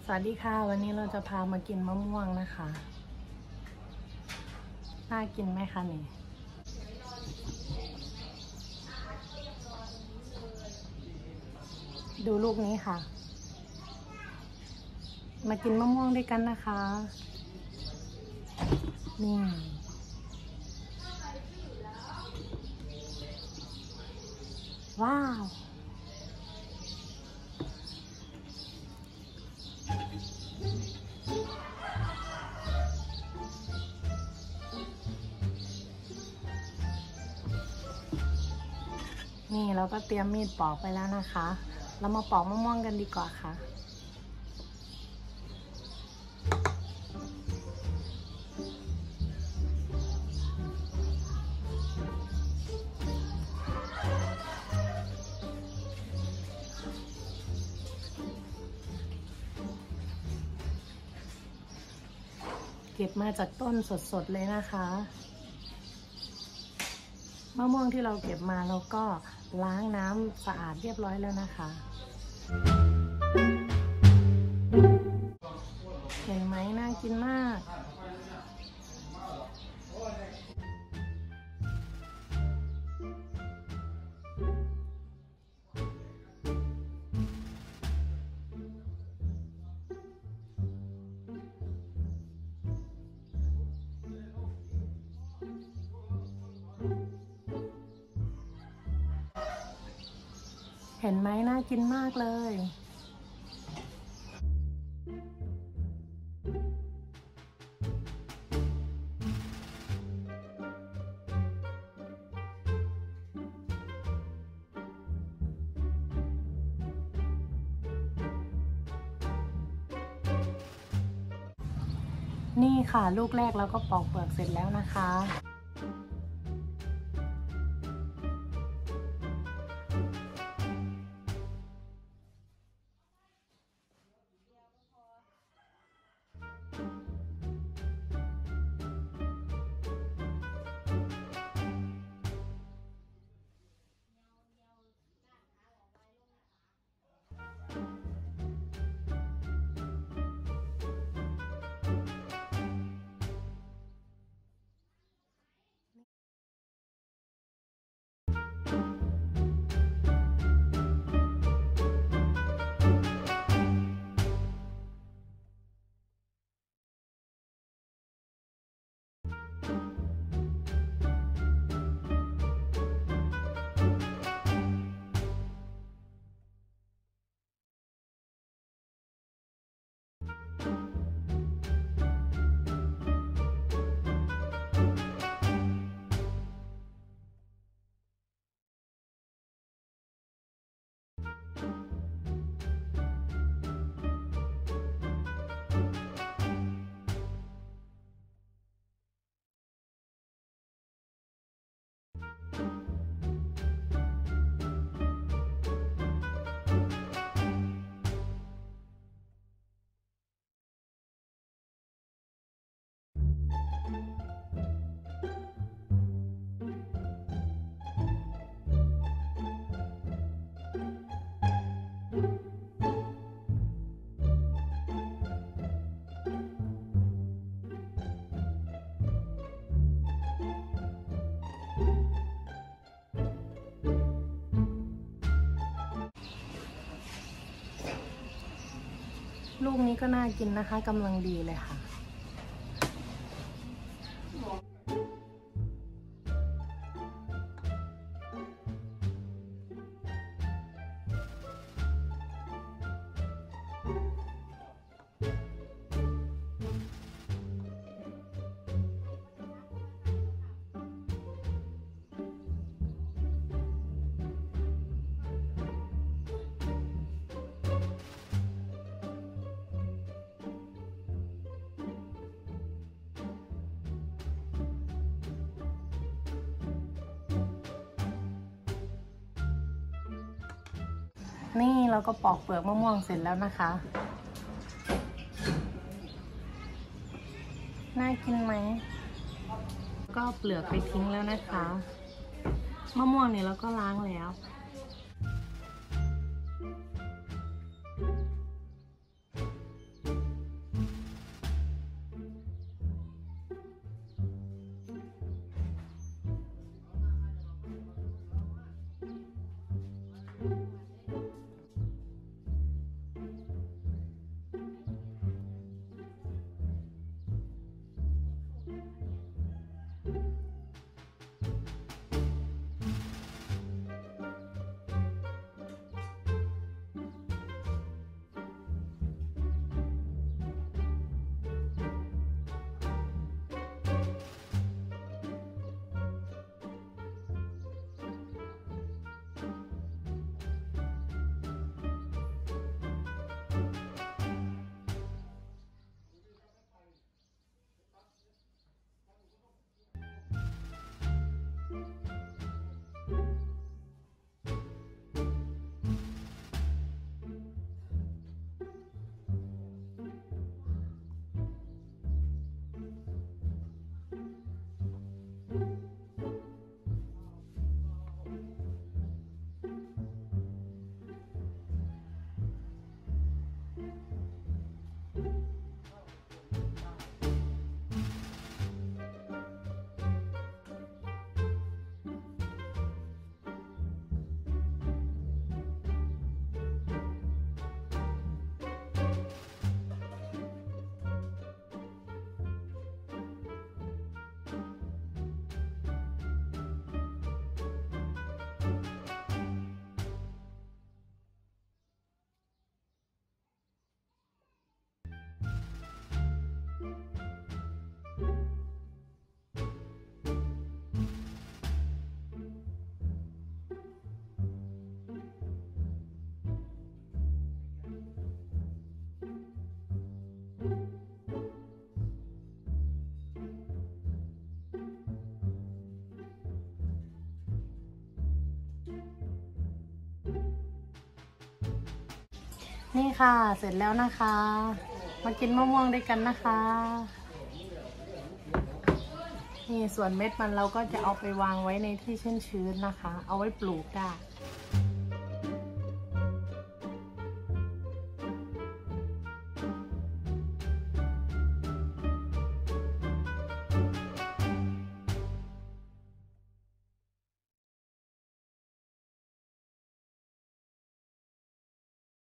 สวัสดีค่ะวันนี้เราจะพามากินมะม่วงนะคะน่ากินไหมคะนี่ดูลูกนี้ค่ะมากินมะม่วงด้วยกันนะคะนี่ว้าวนี่เราก็เตรียมมีดปอกไปแล้วนะคะเรามาปอกมะม่วงกันดีกว่าค่ะเก็บมาจากต้นสดๆเลยนะคะมะม่วงที่เราเก็บมาเราก็ล้างน้ำสะอาดเรียบร้อยแล้วนะคะเห็นไหมน่ากินมากเห็นไหมน่ากินมากเลยนี่ค่ะลูกแรกเราก็ปอกเปลือกเสร็จแล้วนะคะลูกนี้ก็น่ากินนะคะกำลังดีเลยค่ะนี่เราก็ปอกเปลือกมะม่วงเสร็จแล้วนะคะน่ากินไหมก็เปลือกไปทิ้งแล้วนะคะมะม่วงเนี่ยเราก็ล้างแล้วนี่ค่ะเสร็จแล้วนะคะ มากินมะม่วงด้วยกันนะคะนี่ส่วนเม็ดมันเราก็จะเอาไปวางไว้ในที่ชื้นๆนะคะ เอาไว้ปลูกได้